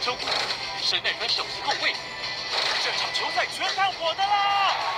周谷是内分首席后卫，这场球赛全看我的啦！